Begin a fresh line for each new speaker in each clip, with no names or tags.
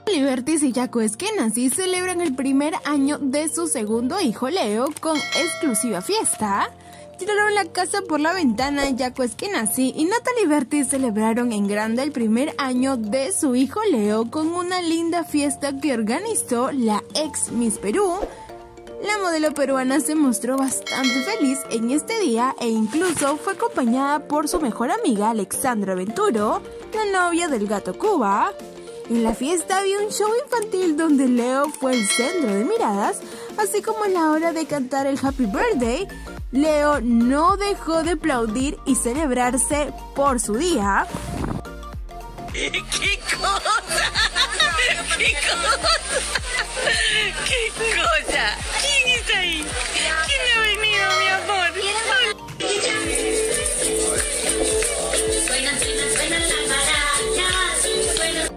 Libertis y Jaco Eskenazi celebran el primer año de su segundo hijo Leo con exclusiva fiesta. Tiraron la casa por la ventana. Jaco Eskenazi y Natalie Libertis celebraron en grande el primer año de su hijo Leo con una linda fiesta que organizó la ex Miss Perú. La modelo peruana se mostró bastante feliz en este día e incluso fue acompañada por su mejor amiga Alexandra Venturo, la novia del Gato Cuba. En la fiesta había un show infantil donde Leo fue el centro de miradas, así como a la hora de cantar el Happy Birthday, Leo no dejó de aplaudir y celebrarse por su día.
¿Qué cosa? ¿Qué cosa? ¿Qué cosa? ¿Quién está ahí? ¿Quién ha venido, mi amor? Suenan las maracas, suenan.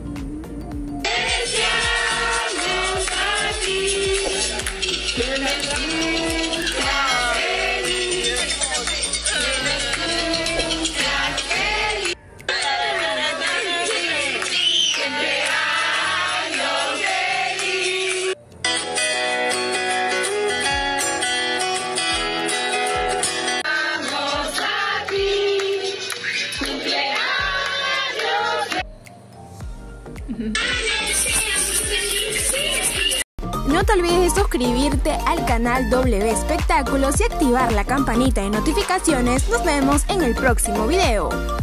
Deseamos a ti, que me cumpla feliz, que me cumpla feliz.
No te olvides de suscribirte al canal W Espectáculos y activar la campanita de notificaciones. Nos vemos en el próximo video.